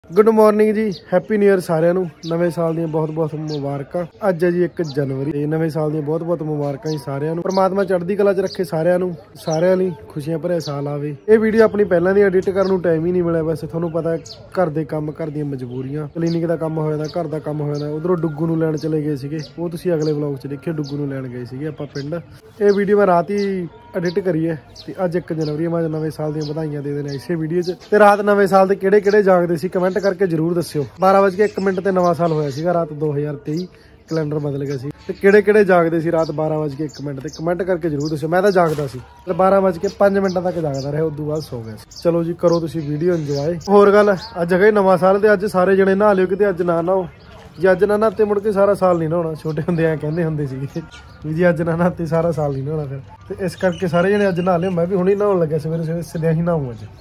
Good morning ji, happy new year सारिਆਂ ਨੂੰ। नवे साल ਦੀਆਂ बहुत बहुत मुबारਕਾਂ। ਅੱਜ ਹੈ ਜੀ 1 जनवरी ਤੇ ਨਵੇਂ ਸਾਲ ਦੀਆਂ बहुत बहुत ਮੁਬਾਰਕਾਂ ਜੀ ਸਾਰਿਆਂ ਨੂੰ। ਪਰਮਾਤਮਾ ਚੜ੍ਹਦੀ ਕਲਾ 'ਚ ਰੱਖੇ ਸਾਰਿਆਂ ਨੂੰ, ਸਾਰਿਆਂ ਲਈ ਖੁਸ਼ੀਆਂ ਭਰਿਆ ਸਾਲ ਆਵੇ। ਇਹ ਵੀਡੀਓ ਆਪਣੀ ਪਹਿਲਾਂ ਦੀ ਐਡਿਟ ਕਰਨ ਨੂੰ ਟਾਈਮ ਹੀ ਨਹੀਂ ਮਿਲਿਆ। ਵੈਸੇ ਤੁਹਾਨੂੰ ਪਤਾ ਘਰ ਦੇ ਕੰਮ, ਘਰ ਦੀਆਂ ਮਜਬੂਰੀਆਂ, ਕਲੀਨਿਕ ਦਾ ਕੰਮ ਹੋਇਆ, ਘਰ ਦਾ ਕੰਮ ਹੋਇਆ। ਉਧਰੋਂ ਡੁੱਗੂ ਨੂੰ ਲੈਣ ਚਲੇ ਗਏ ਸੀਗੇ, ਉਹ ਤੁਸੀਂ ਅਗਲੇ ਵਲੌਗ 'ਚ ਦੇਖਿਓ। ਡੁੱਗੂ ਨੂੰ ਲੈਣ ਗਏ ਸੀਗੇ ਆਪਾਂ ਪਿੰਡ। ਇਹ ਵੀਡੀਓ ਮੈਂ ਰਾਤ ਹੀ एडिट करी है ते अज 1 जनवरी मैं नवे साल दी बधाइयां दे देना इसे वीडियो च। ते रात नवे साल दे किहड़े जागदे सी कमेंट करके जरूर दस्सिओ। 12:01 ते नवा साल होया सीगा रात 2023 कैलेंडर बदल गया सी। ते किहड़े जागदे सी रात 12:01 ते कमेंट करके जरूर दस्सिओ। मैं तां जागदा सी ते 12:05 तक जागदा रहा, उदों बाद सो गया। चलो जी करो तुसीं वीडियो इंजॉय। होर गल अज है नवा साल ते अज सारे जने नहा लिओ, किते अज ना नहाओ जी। अज ना नहाते मुड़ के सारा साल नहीं नहाना। छोटे हुंदे ऐ कहंदे हुंदे सीगे भी जी अज ना नहाते सारा साल नहीं नहाना। फिर ते इस करके सारे जने अज नहा लिओ। मैं भी हुणे नहाउण लग्या सवेरे सवेरे, सद्या ही नहाऊं अज।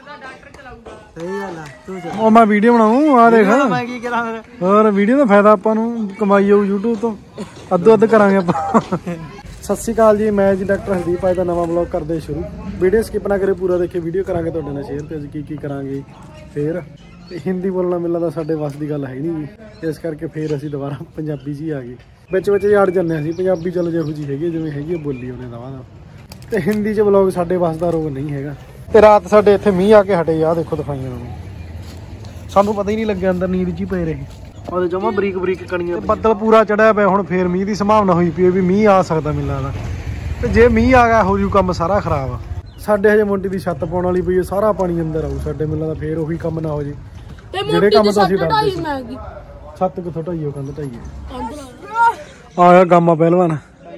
मैं वीडियो बनाऊं आ देख और वीडियो का फायदा आपां नूं कमाई आऊ यूट्यूब तो अद्धो अध करांगे आपां। सत श्री अकाल जी, मैं जी डॉक्टर हरदीप। अज दा नवां ब्लॉग करदे शुरू। वीडियो स्किप ना करे, पूरा देखिए। वीडियो करांगे तुहाडे नाल शेयर ते अज की करांगे। फिर हिंदी बोलना मिलना तो साडे वस की गल है नहीं जी, इस करके फिर असीं दोबारा पंजाबी जी आ गए। बिच बिच अड़ जाने असीं पंजाबी चलो जिहो जी हैगी जिवें हैगी बोली उन्हें दवा दा। ते हिंदी च ब्लॉग साडे वस दा रोग नहीं हैगा। ते रात साडे इत्थे मींह आके हटे। आ देखो दिखाइयां उन्होंने, सानूं पता ही नहीं लग्या, अंदर नींद जी पे रहे। और जमा बरीक बरीक कणियां, बदल पूरा चढ़िया पिया। हुण फिर मींह की संभावना हुई पई भी मींह आ सकदा मिल लगदा। ते जे मींह आ गया हो जू काम सारा खराब। साडे हजे मुंडी दी छत पाउण वाली पई है, सारा पानी अंदर आऊ साडे। मिल लगदा फिर ओही काम ना हो जे ਜਿਹੜੇ ਕੰਮ ਤੋਂ ਅਸੀਂ ਡਰਦੇ ਸੀ। ਛੱਤ ਕਿੱਥੋਂ ਢਾਈਓ, ਕੰਧ ਢਾਈਏ। ਆਇਆ ਗਾਮਾ ਪਹਿਲਵਾਨ,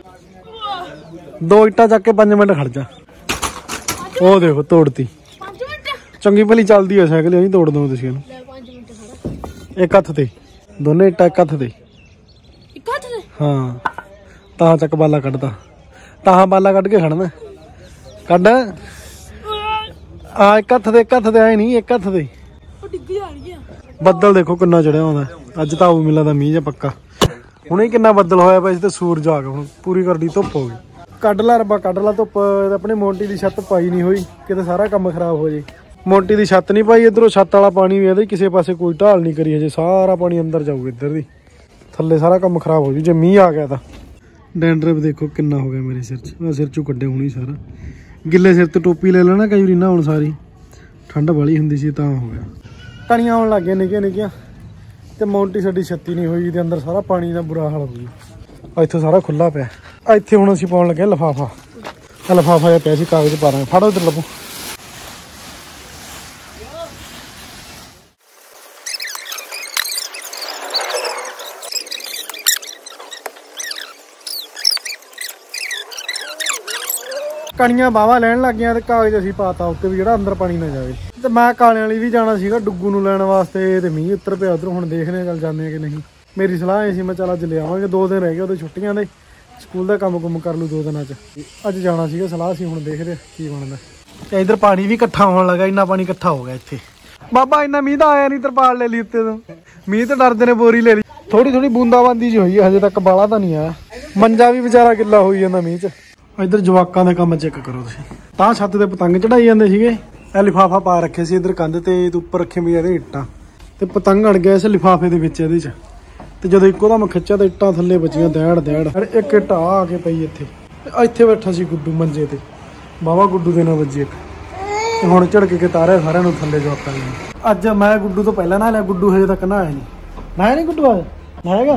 2 ਇੱਟਾਂ ਚੱਕ ਕੇ 5 ਮਿੰਟ ਖੜ ਜਾ। ਉਹ ਦੇਖੋ ਤੋੜਤੀ। ਚੰਗੀ ਭਲੀ ਚੱਲਦੀ ਹੈ ਸਾਈਕਲ, ਅਸੀਂ ਤੋੜ ਦੋ ਤੁਸੀਂ ਇਹਨੂੰ। ਇੱਕ ਹੱਥ ਤੇ ਦੋਨੇ ਇੱਟਾਂ, ਇੱਕ ਹੱਥ ਤੇ। ਹਾਂ ਤਾਂ ਚੱਕ ਬਾਲਾ ਕੱਢਦਾ, ਤਾਂ ਬਾਲਾ ਕੱਢ ਕੇ ਖੜਨਾ। ਕੱਢ ਆ, ਇੱਕ ਹੱਥ ਤੇ, ਇੱਕ ਹੱਥ ਤੇ। ਆਏ ਨਹੀਂ, ਇੱਕ ਹੱਥ ਤੇ। ਬੱਦਲ ਦੇਖੋ ਕਿੰਨਾ ਚੜਿਆ ਹੁੰਦਾ। ਅੱਜ ਤਾਂ ਆਊ ਮਿਲਦਾ ਦਾ ਮੀਂਹ ਜਾਂ ਪੱਕਾ। ਹੁਣੇ ਕਿੰਨਾ ਬੱਦਲ ਹੋਇਆ ਪਿਆ ਸੀ ਤੇ ਸੂਰਜ ਆ ਗਿਆ। ਹੁਣ ਪੂਰੀ ਕਰਦੀ ਧੁੱਪ ਹੋ ਗਈ। ਕੱਢ ਲਾ ਰੱਬਾ, ਕੱਢ ਲਾ ਧੁੱਪ। ਆਪਣੇ ਮੋਂਟੀ ਦੀ ਛੱਤ ਪਾਈ ਨਹੀਂ ਹੋਈ, ਕਿਤੇ ਸਾਰਾ ਕੰਮ ਖਰਾਬ ਹੋ ਜੇ। ਮੋਂਟੀ ਦੀ ਛੱਤ ਨਹੀਂ ਪਾਈ, ਇੱਧਰੋਂ ਛੱਤ ਵਾਲਾ ਪਾਣੀ ਵੀ ਇਹਦੇ ਕਿਸੇ ਪਾਸੇ ਕੋਈ ਢਾਲ ਨਹੀਂ ਕਰੀ ਹਜੇ। ਸਾਰਾ ਪਾਣੀ ਅੰਦਰ ਜਾਊਗਾ ਇੱਧਰ ਦੀ, ਥੱਲੇ ਸਾਰਾ ਕੰਮ ਖਰਾਬ ਹੋ ਜੂ ਜੇ ਮੀਂਹ ਆ ਗਿਆ ਤਾਂ। ਡੈਂਡਰਫ ਦੇਖੋ ਕਿੰਨਾ ਹੋ ਗਿਆ ਮੇਰੇ ਸਿਰ 'ਚ। ਮੈਂ ਸਿਰ 'ਚੋਂ ਕੱਢਿਆ ਹੁਣੀ ਸਾਰਾ। ਗਿੱਲੇ ਸਿਰ ਤੇ ਟੋਪੀ ਲੈ ਲੈਣਾ ਕਈ ਵਾਰੀ ਨਾ, ਹੁਣ ਸਾਰੀ ਠੰਡ ਵਾਲੀ ਹੁੰਦੀ ਸੀ ਤਾਂ ਹੋ ਗਿਆ। ਕਣੀਆਂ ਆਉਣ ਲੱਗ ਗਈਆਂ ਨਿੱਕੀਆਂ ਨਿੱਕੀਆਂ। ਤੇ ਮੌਂਟੀ ਸਾਡੀ ਛੱਤੀ ਨਹੀਂ ਹੋਈ, ਇਹਦੇ ਅੰਦਰ ਸਾਰਾ ਪਾਣੀ ਦਾ ਬੁਰਾ ਹਾਲ ਹੋ ਗਿਆ। ਇੱਥੇ ਸਾਰਾ ਖੁੱਲਾ ਪਿਆ। ਇੱਥੇ ਹੁਣ ਅਸੀਂ ਪਾਉਣ ਲੱਗੇ ਲਿਫਾਫਾ। ਲਿਫਾਫਾ ਜਿਹਾ ਪਿਆ ਸੀ, ਕਾਗਜ਼ ਪਾ ਦਾਂਗੇ। ਫੜੋ ਇੱਧਰ ਲੱਭੋ। ਕਣੀਆਂ ਬਾਵਾ ਲੈਣ ਲੱਗ ਗਈਆਂ ਤੇ ਕਾਗਜ਼ ਅਸੀਂ ਪਾਤਾ ਉੱਤੇ ਵੀ ਜਿਹੜਾ ਅੰਦਰ ਪਾਣੀ ਨਾ ਜਾਵੇ। ਤੇ ਮੈਂ ਕਾਲਿਆਂ ਵਾਲੀ ਵੀ ਜਾਣਾ ਸੀਗਾ ਡੁੱਗੂ ਨੂੰ ਲੈਣ ਵਾਸਤੇ, ਤੇ ਮੀਂਹ ਉੱਤਰ ਪਿਆ ਉਧਰੋਂ। ਹੁਣ ਦੇਖਦੇ ਹਾਂ ਚੱਲ ਜਾਂਦੇ ਆ ਕਿ ਨਹੀਂ। ਮੇਰੀ ਸਲਾਹ ਇਹ ਸੀ ਮੈਂ ਚੱਲ ਅੱਜ ਲੈ ਆਵਾਂਗੇ। 2 ਦਿਨ ਰਹਿ ਗਏ ਉਹਦੇ ਛੁੱਟੀਆਂ ਦੇ, ਸਕੂਲ ਦਾ ਕੰਮ ਕੁੰਮ ਕਰ ਲੂ 2 ਦਿਨਾਂ 'ਚ। ਅੱਜ ਜਾਣਾ ਸੀਗਾ, ਸਲਾਹ ਸੀ। ਹੁਣ ਦੇਖਦੇ ਕੀ ਬਣਦਾ। ਤੇ ਇੱਧਰ ਪਾਣੀ ਵੀ ਇਕੱਠਾ ਹੋਣ ਲੱਗਾ। ਇੰਨਾ ਪਾਣੀ ਇਕੱਠਾ ਹੋ ਗਿਆ ਇੱਥੇ। ਬਾਬਾ ਇੰਨਾ ਮੀਂਹ ਤਾਂ ਆਇਆ ਨਹੀਂ, ਤਰਪਾਲ ਲੈ ਲਈ ਉੱਤੇ ਤੋਂ। ਮੀਂਹ ਤਾਂ ਡਰਦੇ ਨੇ ਬੋਰੀ ਲੈ ਲਈ। ਥੋੜੀ ਥੋੜੀ ਬੂੰਦਾਬਾਂਦੀ ਜੀ ਹੋਈ ਹੈ, ਹਜੇ ਤੱਕ ਬਾਲਾ ਤਾਂ ਨਹੀਂ ਆਇਆ। ਮੰਜਾ ਵੀ ਵਿਚਾਰਾ ਗਿੱਲਾ ਹੋਈ ਜਾਂਦਾ ਮੀਂਹ 'ਚ। ਇੱਧਰ ਜਵਾਕਾਂ ਦਾ ਕੰਮ ਚੈੱਕ ਕਰੋ ਤੁਸੀਂ। ਤਾਂ ਛੱਤ ਤੇ ਪਤੰਗ ਚੜਾਈ ਜਾਂਦੇ ਸੀਗੇ। ਇਹ ਲਿਫਾਫਾ ਪਾ ਰੱਖੇ ਸੀ ਇੱਧਰ ਕੰਧ ਤੇ ਉੱਪਰ ਰੱਖੇ ਵੀ ਇਹਦੇ ਇੱਟਾਂ, ਤੇ ਪਤੰਗ ਅੜ ਗਿਆ ਇਸ ਲਿਫਾਫੇ ਦੇ ਵਿੱਚ ਇਹਦੇ 'ਚ। ਤੇ ਜਦੋਂ ਇੱਕੋ ਦਮ ਖਿੱਚਿਆ ਤਾਂ ਇੱਟਾਂ ਥੱਲੇ ਬਚੀਆਂ ਦੈੜ ਦੈੜ। ਇੱਕ ਇੱਟ ਆ ਕੇ ਪਈ ਇੱਥੇ। ਇੱਥੇ ਬੈਠਾ ਸੀ ਗੁੱਡੂ ਮੰਜੇ ਤੇ, ਬਾਵਾ ਗੁੱਡੂ ਦੇ ਨਾਲ ਵੱਜੀ ਇੱਕ। ਤੇ ਹੁਣ ਝੜਕ ਕੇ ਤਾਰਿਆ ਸਾਰਿਆਂ ਨੂੰ ਥੱਲੇ ਜਵਾਕਾਂ ਨੇ। ਅੱਜ ਮੈਂ ਗੁੱਡੂ ਤੋਂ ਪਹਿਲਾਂ ਨਹਾ ਲਿਆ। ਗੁੱਡੂ ਹਜੇ ਤੱਕ ਨਹਾਇਆ ਨਹੀਂ। ਨਹਾਇਆ ਨਹੀਂ ਗੁੱਡੂ? ਨਹਾਏਗਾ?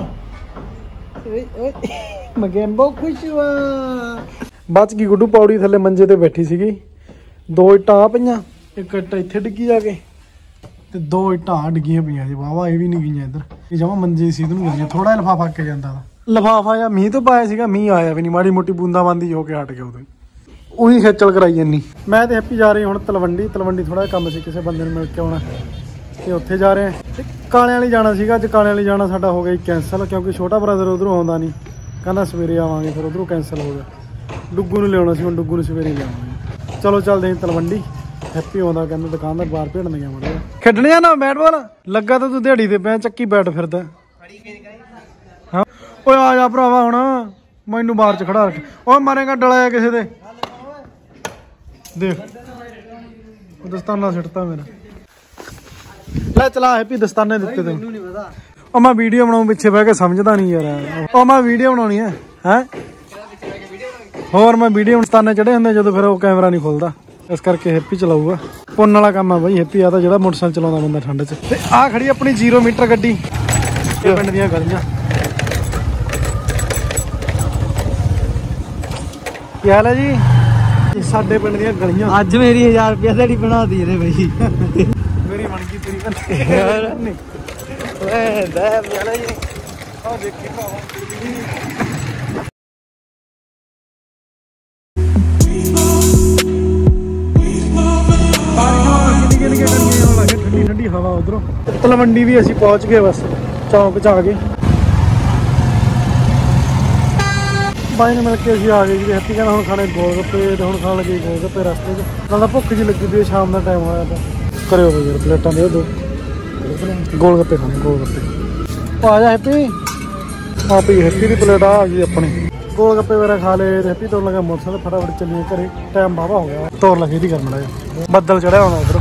ਮੈਂ ਗੇਮ ਬਹੁਤ ਖੁਸ਼ ਹਾਂ। ਬਚ ਗਈ ਗੁੱਡੂ। ਪੌੜੀ ਥੱਲੇ ਮੰਜੇ ਤੇ ਬੈਠੀ ਸੀਗੀ। 2 ਇੱਟਾਂ ਆ ਪਈਆਂ, ਇੱਕ ਇੱਟ ਇੱਥੇ ਡਿੱਗੀ ਜਾ ਕੇ, ਤੇ 2 ਇੱਟਾਂ ਡਿੱਗੀਆਂ ਪਈਆਂ ਜੀ। ਵਾਹਵਾ ਇਹ ਵੀ ਨਹੀਂ ਗਈਆਂ ਇੱਧਰ। ਇਹ ਜਮਾ ਮੰਜੇ ਸੀ ਨੂੰ ਗਈਆਂ। ਥੋੜਾ ਜਿਹਾ ਲਿਫਾਫਾ ਅੱਕੇ ਜਾਂਦਾ ਵਾ। ਲਿਫਾਫਾ ਜਾਂ ਮੀਂਹ ਤੋਂ ਪਾਇਆ ਸੀਗਾ, ਮੀਂਹ ਆਇਆ ਵੀ ਨਹੀਂ। ਮਾੜੀ ਮੋਟੀ ਬੂੰਦਾਬਾਂਦੀ ਹੋ ਕੇ ਹਟ ਗਿਆ ਉਦੋਂ। ਉਹੀ ਖੇਚਲ ਕਰਾਈ ਜਾਂਦੀ। ਮੈਂ ਤੇ ਹੈਪੀ ਜਾ ਰਹੀ ਹੁਣ ਤਲਵੰਡੀ। ਤਲਵੰਡੀ ਥੋੜਾ ਜਿਹਾ ਕੰਮ ਸੀ, ਕਿਸੇ ਬੰਦੇ ਨੂੰ ਮਿਲ ਕੇ ਆਉਣਾ ਤੇ ਉੱਥੇ ਜਾ ਰਹੇ। ਤੇ ਕਾਲਿਆਂ ਵਾਲੀ ਜਾਣਾ ਸੀਗਾ। ਅੱਜ ਕਾਲਿਆਂ ਵਾਲੀ ਜਾਣਾ ਸਾਡਾ ਹੋ ਗਿਆ ਕੈਂਸਲ, ਕਿਉਂਕਿ ਛੋਟਾ ਬ੍ਰਦਰ ਉਧਰੋਂ ਆਉਂਦਾ ਨਹੀਂ, ਕਹਿੰਦਾ ਸਵੇਰੇ ਆਵਾਂਗੇ। ਫਿਰ ਉਧਰੋਂ ਕੈਂਸਲ ਹੋ ਗਿਆ। ਡੁੱਗੂ ਨੂੰ ਲਿਆਉਣਾ ਸੀ, ਹੁਣ ਡੁੱਗੂ ਨੂੰ ਸਵੇਰੇ ਲਿਆਵਾਂਗੇ। ਚਲੋ ਚੱਲਦੇ ਹਾਂ ਤਲਵੰਡੀ। ਹੈਪੀ ਆਉਂਦਾ, ਕਹਿੰਦਾ ਦੁਕਾਨ ਦਾ ਬਾਹਰ ਭੇੜਨ ਗਿਆ ਮੁੰਡੇ। ਖੇਡਣੇ ਆ ਨਾ ਬੈਟ ਬਾਲ ਲੱਗਾ ਤਾਂ ਤੂੰ ਦਿਹਾੜੀ ਤੇ ਪਿਆ ਚੱਕੀ ਬੈਟ ਫਿਰਦਾ। ਹਾਂ ਓਏ ਆ ਜਾ ਭਰਾਵਾ, ਹੁਣ ਮੈਨੂੰ ਬਾਹਰ 'ਚ ਖੜਾ ਰੱਖ। ਓਏ ਮਾਰੇਗਾ ਡਲਾਇਆ ਕਿਸੇ ਦੇ। ਦੇਖ ਉਹ ਦਸਤਾਨਾ ਸਿੱਟਤਾ ਮੇਰਾ। ਲੈ ਚਲਾ ਹੈਪੀ ਦਸਤਾਨੇ ਦਿੱਤੇ ਤੈਨੂੰ। ਮੈਨੂੰ ਨਹੀਂ ਪਤਾ ਉਹ ਮੈਂ ਵੀਡੀਓ ਬਣਾਉਂ ਪਿੱਛੇ ਬਹਿ ਕੇ ਸਮਝਦਾ ਨਹੀਂ ਯਾਰ। ਉਹ ਮੈਂ ਵੀਡੀਓ ਬਣਾਉਣੀ ਹੈ ਹੋਰ ਮੈਂ ਵੀਡੀਓ ਦਸਤਾਨੇ ਚੜੇ ਹੁੰਦੇ ਜਦੋਂ ਫਿਰ ਉਹ ਕੈਮਰਾ ਨਹੀਂ ਖੁੱਲਦਾ ਇਸ ਕਰਕੇ ਹੈਪੀ ਚਲਾਊਗਾ। ਪੁੰਨ ਵਾਲਾ ਕੰਮ ਆ ਬਾਈ ਹੈਪੀ ਆ ਤਾਂ ਜਿਹੜਾ ਮੋਟਰਸਾਈਕਲ ਚਲਾਉਂਦਾ ਬੰਦਾ ਠੰਡ 'ਚ। ਤੇ ਆਹ ਖੜੀ ਆਪਣੀ 0 ਮੀਟਰ ਗੱਡੀ ਪਿੰਡ ਦੀਆਂ ਗਲੀਆਂ। ਕੀ ਹਾਲ ਹੈ ਜੀ ਸਾਡੇ ਪਿੰਡ ਦੀਆਂ ਗਲੀਆਂ। ਅੱਜ ਮੇਰੀ 1000 ਰੁਪਏ ਦਿਹਾੜੀ ਬਣਾ ਦੀ ਇਹਦੇ ਬਈ ਮੇਰੀ ਬਣ ਗਈ ਤੇਰੀ ਬਣ ਓਏ ਦਾ ਯਾਰ ਜੀ ਆ ਦੇਖੀ ਭਾਵਾ ਠੰਡੀ ਠੰਡੀ ਹਵਾ ਉਧਰੋਂ। ਤਲਵੰਡੀ ਵੀ ਅਸੀਂ ਪਹੁੰਚ ਗਏ ਬਸ ਚੌਂਕ 'ਚ ਆ ਗਏ। ਬਾਈ ਨੇ ਮਿਲ ਕੇ ਅਸੀਂ ਆ ਗਏ ਜੀ। ਹੈਪੀ ਕਹਿੰਦਾ ਹੁਣ ਖਾਣੇ ਗੋਲ ਗੱਪੇ ਤੇ ਹੁਣ ਖਾਣ ਲੱਗੇ ਗੋਲ ਗੱਪੇ ਰਸਤੇ 'ਚ। ਨਾਲ ਤਾਂ ਭੁੱਖ ਜਿਹੀ ਲੱਗੀ ਪਈ ਸ਼ਾਮ ਦਾ ਟਾਈਮ ਹੋਇਆ ਤਾਂ ਕਰਿਓ ਬਈ ਯਾਰ ਪਲੇਟਾਂ ਦੇ 2 ਗੋਲ ਗੱਪੇ ਖਾਣੇ ਗੋਲ ਗੱਪੇ। ਆ ਜਾ ਹੈਪੀ ਆ ਪਈ ਹੈਪੀ ਦੀ ਪਲੇਟ ਆ ਗਈ ਆਪਣੀ। ਗੋਲ ਗੱਪੇ ਵਗੈਰਾ ਖਾ ਲਏ ਤੇ ਹੈਪੀ ਤੋਂ ਲੱਗਾ ਮੋਟਰਸਾਈਕਲ ਫਟਾਫਟ ਚੱਲੀਏ ਘਰੇ। ਟਾਈਮ ਵਾਹਵਾ ਹੋ ਗਿਆ ਤੋਰ ਲੱਗੀ ਦੀ ਕਰਨ ਲੱਗਾ ਬੱਦਲ ਚੜਿਆ ਹੋਣਾ ਉੱਧਰ।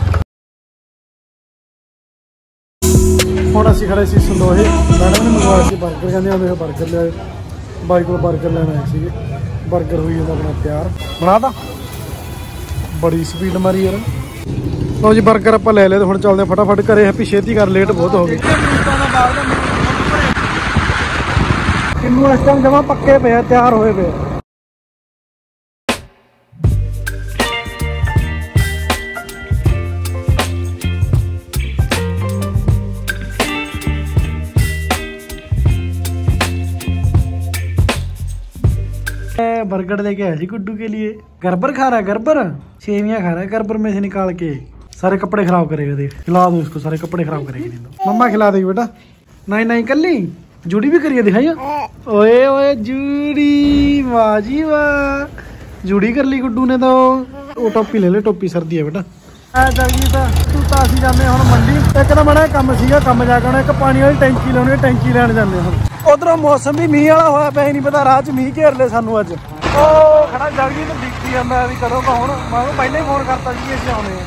ਹੁਣ ਅਸੀਂ ਖੜੇ ਸੀ ਸੰਦੋਹੇ। ਮੈਡਮ ਨੇ ਮੰਗਵਾਇਆ ਸੀ ਬਰਗਰ ਕਹਿੰਦੇ ਆਉਂਦੇ ਬਰਗਰ ਲਿਆਏ। ਬਾਈ ਕੋਲ ਬਰਗਰ ਲੈਣ ਆਏ ਸੀਗੇ। ਬਰਗਰ ਹੋਈ ਜਾਂਦਾ ਆਪਣਾ ਤਿਆਰ ਬਣਾ ਤਾ ਬੜੀ ਸਪੀਡ ਮਾਰੀ ਯਾਰ। ਲਓ ਜੀ ਬਰਗਰ ਆਪਾਂ ਲੈ ਲਿਆ ਤੇ ਹੁਣ ਚੱਲਦੇ ਫਟਾਫਟ ਘਰੇ। ਹੈਪੀ ਛੇਤੀ ਕਰ ਲੇਟ ਬਹੁਤ ਹੋ ਗਈ। ਕਿੰਨੂੰ ਇਸ ਟਾਈਮ ਜਮਾ ਪੱਕੇ ਪਏ ਤਿਆਰ ਹੋਏ ਪਏ। बर्गर लेके आया जी गुड्डू के लिए। गरबर खा रहा है गरबर सेवियां खा रहा है गरबर में से निकाल के। सारे कपड़े खराब करेगा देख। खिला दो इसको सारे कपड़े खराब करेगी नहीं तो मम्मा खिला देगी बेटा। नहीं नहीं कर ली जूड़ी भी करिए दिखाइए। ओए ओए जूड़ी वाह जी वाह जूड़ी कर ली गुड्डू ने तो। वो टोपी ले ले टोपी सर्दी है बेटा। जल्दी तू तो ਅਸੀਂ ਜਾਂਦੇ ਹੁਣ ਮੰਡੀ। ਇੱਕ ਤਾਂ ਬੜਾ ਕੰਮ ਸੀਗਾ ਕੰਮ ਜਾ ਕੇ ਇੱਕ ਪਾਣੀ ਵਾਲੀ ਟੈਂਕੀ ਲਾਉਣੀ ਟੈਂਕੀ ਲੈਣ ਜਾਂਦੇ ਹੁਣ। ਉਧਰੋਂ ਮੌਸਮ ਵੀ ਮੀਂਹ ਵਾਲਾ ਹੋਇਆ ਪਿਆ ਨਹੀਂ ਪਤਾ ਰਾਹ 'ਚ ਮੀਂਹ ਘੇਰ ਲੈ ਸਾਨੂੰ ਅੱਜ। ਉਹ ਖੜਾ ਜਲਦੀ ਤੇ ਡਿੱਕੀ ਜਾਂਦਾ ਵੀ ਕਦੋਂ ਕਾ ਹੁਣ। ਮੈਂ ਪਹਿਲਾਂ ਹੀ ਫੋਨ ਕਰਤਾ ਸੀ ਅਸੀਂ ਆਉਣੇ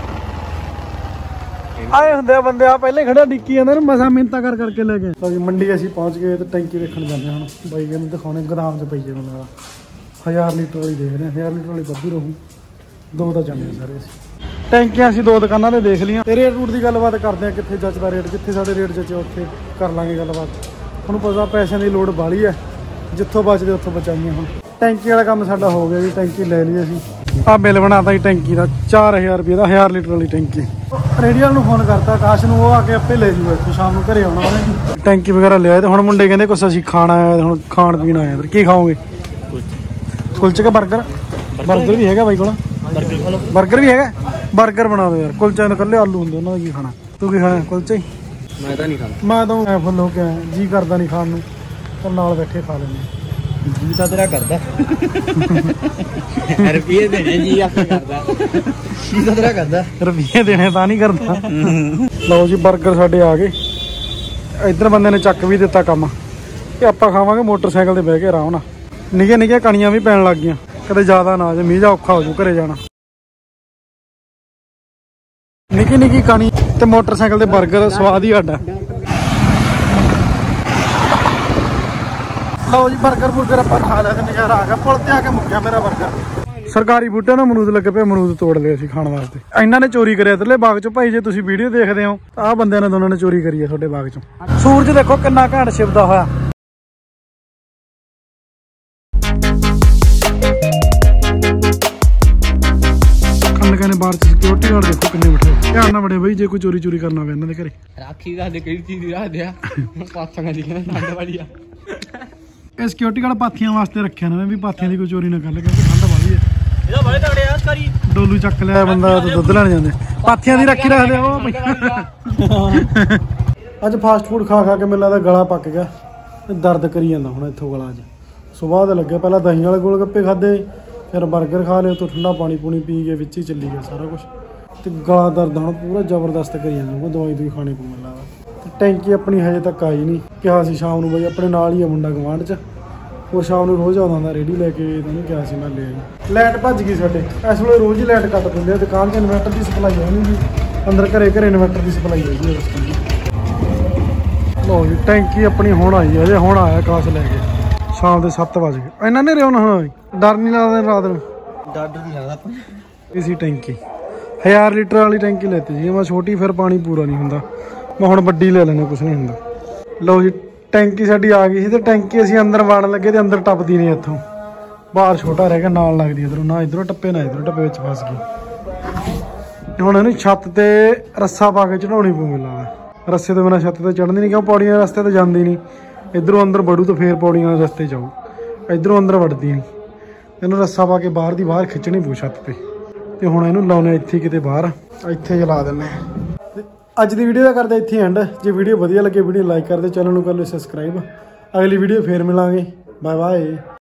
ਆਏ ਹੁੰਦੇ ਆ ਬੰਦੇ ਆ ਪਹਿਲੇ ਖੜਾ ਡਿੱਕੀ ਜਾਂਦਾ ਨੂੰ ਮਸਾਂ ਮਿੰਤਾ ਕਰ ਕਰਕੇ ਲੈ ਗਏ। ਜੀ ਮੰਡੀ ਅਸੀਂ ਪਹੁੰਚ ਗਏ ਤੇ ਟੈਂਕੀ ਦੇਖਣ ਜਾਂਦੇ ਹੁਣ। ਬਾਈ ਕਹਿੰਦੇ ਦਿਖਾਉਣੇ ਗੋਦਾਮ 'ਚ ਪਈ ਜੇ ਮੈਨੂੰ 1000 ਲੀਟਰ ਵਾਲੀ ਦੇਖ ਰਹੇ 1000 ਲੀਟਰ ਵਾਲੀ ਵੱਧੂ ਰਹੂ। 2 ਤਾਂ ਜਾਂਦੇ ਸਾਰੇ ਅਸੀਂ। ਟੈਂਕੀਆਂ ਅਸੀਂ 2 ਦੁਕਾਨਾਂ ਤੇ ਦੇਖ ਲਈਆਂ ਤੇ ਰੇਟ ਰੂਟ ਦੀ ਗੱਲਬਾਤ ਕਰਦੇ ਆ। ਕਿੱਥੇ ਜੱਚਦਾ ਰੇਟ ਜਿੱਥੇ ਸਾਡੇ ਰੇਟ ਜੱਚੇ ਉੱਥੇ ਕਰ ਲਾਂਗੇ ਗੱਲਬਾਤ। ਤੁਹਾਨੂੰ ਪਤਾ ਪੈਸਿਆਂ ਦੀ ਲੋੜ ਬਾਹਲੀ ਹੈ ਜਿੱਥੋਂ ਬਚਦੇ ਉੱਥੋਂ ਬਚਾਈਏ। ਹੁਣ ਟੈਂਕੀ ਵਾਲਾ ਕੰਮ ਸਾਡਾ ਹੋ ਗਿਆ ਜੀ। ਟੈਂਕੀ ਲੈ ਲਈ ਅਸੀਂ। ਆਹ ਬਿੱਲ ਬਣਾਤਾ ਜੀ ਟੈਂਕੀ ਦਾ 4000 ਰੁਪਏ ਦਾ 1000 ਲੀਟਰ ਵਾਲੀ ਟੈਂਕੀ। ਰੇਡੀਅਲ ਨੂੰ ਫੋਨ ਕਰਤਾ ਆਕਾਸ਼ ਨੂੰ ਉਹ ਆ ਕੇ ਆਪੇ ਲੈ ਜੂਗਾ ਇੱਥੇ ਸ਼ਾਮ ਨੂੰ ਘਰੇ ਆਉਣਾ ਉਹਨੇ। ਟੈਂਕੀ ਵਗੈਰਾ ਲਿਆਏ ਤੇ ਹੁਣ ਮੁੰਡੇ ਕਹਿੰਦੇ ਕੁਛ ਅਸੀਂ ਖਾਣਾ ਆਇਆ ਹੁਣ ਖਾਣ ਪੀਣ ਆਇਆ। ਕੀ ਖਾਓਗੇ ਕੁਲਚੇ ਕੇ ਬਰਗਰ? ਬਰਗਰ ਵੀ ਹੈਗਾ ਬਾਈ ਕੋਲ। ਬਰਗਰ ਵੀ ਹੈਗਾ ਬਰਗਰ ਬਣਾ ਦੋ ਯਾਰ। ਕੁਲਚੇ ਨੂੰ ਇਕੱਲੇ ਆਲੂ ਹੁੰਦੇ ਉਹਨਾਂ ਦਾ ਕੀ ਖਾਣਾ। ਤੂੰ ਕੀ ਖਾਣਾ ਕੁਲਚੇ? ਮੈਂ ਤਾਂ ਨਹੀਂ ਖਾਂਦਾ। ਮੈਂ ਤਾਂ ਫੁੱਲ ਹੋ ਕੇ ਆਇਆ ਜੀ ਕਰਦਾ ਨਹੀਂ ਖਾਣ ਨੂੰ ਪਰ ਨਾਲ ਬੈਠੇ ਖਾ ਲੈਂਦੇ। ਜੀ ਤਾਂ ਤੇਰਾ ਕਰਦਾ ਰੁਪਏ ਦੇਣੇ ਜੀ ਆਪੇ ਕਰਦਾ। ਜੀ ਤਾਂ ਤੇਰਾ ਕਰਦਾ ਰੁਪਏ ਦੇਣੇ ਤਾਂ ਨਹੀਂ ਕਰਦਾ। ਲਓ ਜੀ ਬਰਗਰ ਸਾਡੇ ਆ ਗਏ। ਇੱਧਰ ਬੰਦੇ ਨੇ ਚੱਕ ਵੀ ਦਿੱਤਾ ਕੰਮ ਕਿ ਆਪਾਂ ਖਾਵਾਂਗੇ ਮੋਟਰਸਾਈਕਲ ਤੇ ਬਹਿ ਕੇ ਆਰਾਮ ਨਾਲ। ਨਿੱਕੀਆਂ ਨਿੱਕੀਆਂ ਕਣੀਆਂ ਵੀ ਪੈਣ ਲੱਗ ਗਈਆਂ ਕਦੇ ਜ਼ਿਆਦਾ ਨਾ ਜੇ ਮੀਂਹ ਜਾ ਔਖਾ ਹੋ ਜੂ ਘਰੇ ਜਾਣਾ। ਨਿੱਕੀ ਨਿੱਕੀ ਕਣੀ ਤੇ ਮੋਟਰਸਾਈਕਲ ਤੇ ਬਰਗਰ ਸਵਾਦ ਹੀ ਸਾਡਾ। ਲਓ ਜੀ ਬਰਗਰ ਬੁਰਗਰ ਆਪਾਂ ਖਾ ਲਿਆ ਤੇ ਨਜ਼ਾਰਾ ਆ ਗਿਆ। ਪੁਲ ਤੇ ਆ ਕੇ ਮੁੱਕਿਆ ਮੇਰਾ ਬਰਗਰ। ਸਰਕਾਰੀ ਬੂਟੇ ਨੂੰ ਅਮਰੂਦ ਲੱਗੇ ਪਏ ਅਮਰੂਦ ਤੋੜ ਲਏ ਅਸੀਂ ਖਾਣ ਵਾਸਤੇ। ਇਹਨਾਂ ਨੇ ਚੋਰੀ ਕਰਿਆ ਇਧਰਲੇ ਬਾਗ ਚੋਂ ਭਾਈ। ਜੇ ਤੁਸੀਂ ਵੀਡੀਓ ਦੇਖਦੇ ਹੋ ਤਾਂ ਆਹ ਬੰਦਿਆਂ ਨੇ ਦੋਨਾਂ ਨੇ ਚੋਰੀ ਕਰੀ ਹੈ ਤੁਹਾਡੇ ਬਾਗ ਚੋਂ। ਸੂਰਜ ਦੇਖੋ ਕਿੰਨਾ ਘੈਂਟ ਛਿਪਦਾ ਹੋਇਆ। ਕਹਿੰਦੇ ਬਾਹਰ ਸਿਕਿਉਰਿਟੀ ਗਾਰਡ ਦੇਖੋ ਕਿੰਨੇ ਬਿਠੇ। ਧਿਆਨ ਨਾਲ ਬੜੇ ਬਈ ਜੇ ਕੋਈ ਚੋਰੀ ਚੋਰੀ ਕਰਨਾ ਹੋਵੇ ਇਹਨਾਂ ਦੇ ਘਰੇ। ਰਾਖੀ ਦਾ ਕਿਹੜੀ ਚੀਜ਼ ਦੀ ਰੱਖ ਦਿਆ ਪਾਥੀਆਂ ਦੀ ਠੰਡ ਵਾਲੀ ਆ। ਇਹ ਸਿਕਿਉਰਿਟੀ ਗਾਰਡ ਪਾਥੀਆਂ ਵਾਸਤੇ ਰੱਖਿਆ ਨਾ ਵੀ ਪਾਥੀਆਂ ਦੀ ਕੋਈ ਚੋਰੀ ਨਾ ਕਰ ਲੈ ਕਿਉਂਕਿ ਠੰਡ ਵਾਲੀ ਹੈ। ਇਹਦਾ ਬੜੇ ਤਗੜੇ ਆ ਸਾਰੀ ਡੋਲੂ ਚੱਕ ਲਿਆ ਬੰਦਾ ਤੇ ਦੁੱਧ ਲੈਣ ਜਾਂਦੇ ਪਾਥੀਆਂ ਦੀ ਰੱਖੀ ਰੱਖਦੇ ਉਹ। ਅੱਜ ਫਾਸਟ ਫੂਡ ਖਾ ਖਾ ਕੇ ਮੈਨੂੰ ਲੱਗਦਾ ਗਲਾ ਪੱਕ ਗਿਆ ਤੇ ਦਰਦ ਕਰੀ ਜਾਂਦਾ ਹੁਣ ਇੱਥੋਂ ਗਲਾ ਅੱਜ। ਸੁਬਾਹ ਦੇ ਲੱਗਿਆ ਪਹਿਲਾਂ ਦਹੀਂ ਵਾਲੇ ਗੋਲ ਗੱਪੇ ਖਾਦੇ ਫਿਰ ਬਰਗਰ ਖਾ ਲਿਆ ਤੋਂ ਠੰਡਾ ਪਾਣੀ ਪੂਣੀ ਪੀ ਕੇ ਵਿੱਚ ਹੀ ਚੱਲੀ ਗਿਆ ਸਾਰਾ ਕੁਛ। ਤੇ ਗਲਾ ਦਰਦ ਹੁਣ ਪੂਰਾ ਜ਼ਬਰਦਸਤ ਕਰੀ ਜਾਂਦਾ ਉਹ ਦਵਾਈ ਦੂਈ ਖਾਣੀ ਪਊ ਮੈਨੂੰ ਲੱਗਦਾ। ਟੈਂਕੀ ਆਪਣੀ ਹਜੇ ਤੱਕ ਆਈ ਨਹੀਂ। ਕਿਹਾ ਸੀ ਸ਼ਾਮ ਨੂੰ ਬਈ ਆਪਣੇ ਨਾਲ ਹੀ ਆ ਮੁੰਡਾ ਗਵਾਂਢ 'ਚ ਉਹ ਸ਼ਾਮ ਨੂੰ ਰੋਜ਼ ਆਉਂਦਾ ਹੁੰਦਾ ਰੇਹੜੀ ਲੈ ਕੇ। ਇਹਨੂੰ ਕਿਹਾ ਸੀ ਮੈਂ ਲੈ ਆਈ। ਲਾਈਟ ਭੱਜ ਗਈ ਸਾਡੇ ਇਸ ਵੇਲੇ ਰੋਜ਼ ਹੀ ਲਾਈਟ ਕੱਟ ਦਿੰਦੇ ਆ। ਦੁਕਾਨ 'ਚ ਇਨਵਰਟਰ ਦੀ ਸਪਲਾਈ ਹੈ ਨਹੀਂ ਜੀ ਅੰਦਰ ਘਰੇ ਇਨਵਰਟਰ ਦੀ ਸਪਲਾਈ ਹੈਗੀ ਹੈ। ਲਓ ਜੀ ਟੈਂਕੀ ਆਪਣੀ ਹੁਣ ਆਈ ਹੈ, ਹੁਣ ਆਇਆ ਕਾਸ ਲੈ ਕੇ। ਸ਼ਾਮ ਦੇ 7 ਵਜ ਗਏ। ਇੰਨਾ ਨਹੀਂ ਰਿਹਾ ਹੁਣ, ਡਰ ਨਹੀਂ ਲੱਗਦਾ ਰਾਤ ਨੂੰ? ਡਰ ਨਹੀਂ ਲੱਗਦਾ ਆਪਾਂ। ਇਸੀ ਟੈਂਕੀ 1000 ਲੀਟਰ ਵਾਲੀ ਟੈਂਕੀ ਲੈਤੀ ਸੀ ਮੈਂ, ਛੋਟੀ ਫਿਰ ਪਾਣੀ ਪੂਰਾ ਨਹੀਂ ਹੁੰਦਾ, ਮੈਂ ਹੁਣ ਵੱਡੀ ਲੈ ਲੈਣਾ, ਕੁਛ ਨਹੀਂ ਹੁੰਦਾ। ਲਓ ਜੀ ਟੈਂਕੀ ਸਾਡੀ ਆ ਗਈ ਸੀ ਤੇ ਟੈਂਕੀ ਅਸੀਂ ਅੰਦਰ ਵਾੜਨ ਲੱਗੇ ਤੇ ਅੰਦਰ ਟੱਪਦੀ ਨਹੀਂ ਇੱਥੋਂ, ਬਾਹਰ ਛੋਟਾ ਰਹਿ ਗਿਆ, ਨਾਲ ਲੱਗਦੀ ਇੱਧਰੋਂ, ਨਾ ਇੱਧਰੋਂ ਟੱਪੇ ਨਾ ਇੱਧਰੋਂ ਟੱਪੇ, ਵਿੱਚ ਫਸ ਗਈ। ਹੁਣ ਇਹਨੂੰ ਛੱਤ ਤੇ ਰੱਸਾ ਪਾ ਕੇ ਚੜਾਉਣੀ ਪਊ ਮੈਨੂੰ ਲੱਗਦਾ, ਰੱਸੇ ਤੋਂ ਬਿਨਾਂ ਛੱਤ ਤੇ ਚੜ੍ਹਦੀ ਨਹੀਂ, ਕਿਉਂ ਪੌੜੀਆਂ ਰਸਤੇ ਤੇ ਜਾਂਦੀ ਨਹੀਂ, ਇੱਧਰੋਂ ਅੰਦਰ ਵੜੂ ਤਾਂ ਫੇਰ ਪੌੜੀਆਂ ਰਸਤੇ ਜਾਊ, ਇੱਧਰੋਂ ਅੰਦਰ ਵੜਦੀ ਨਹੀਂ। ਇਹਨੂੰ ਰੱਸਾ ਪਾ ਕੇ ਬਾਹਰ ਦੀ ਬਾਹਰ ਖਿੱਚਣੀ ਪਊ ਛੱਤ ਤੇ। ਤੇ ਹੁਣ ਇਹਨੂੰ ਲਾਉਣੇ ਇੱਥੇ ਕਿਤੇ ਬਾਹਰ, ਇੱਥੇ ਜਲਾ ਦਿੰਦੇ ਹਾਂ। ਅੱਜ ਦੀ ਵੀਡੀਓ ਦਾ ਕਰਦੇ ਇੱਥੇ ਐਂਡ। ਜੇ ਵੀਡੀਓ ਵਧੀਆ ਲੱਗੇ ਵੀਡੀਓ ਲਾਈਕ ਕਰ ਦਿਓ, ਚੈਨਲ ਨੂੰ ਕਰ ਲਓ ਸਬਸਕ੍ਰਾਈਬ। ਅਗਲੀ ਵੀਡੀਓ ਫੇਰ ਮਿਲਾਂਗੇ, ਬਾਏ ਬਾਏ।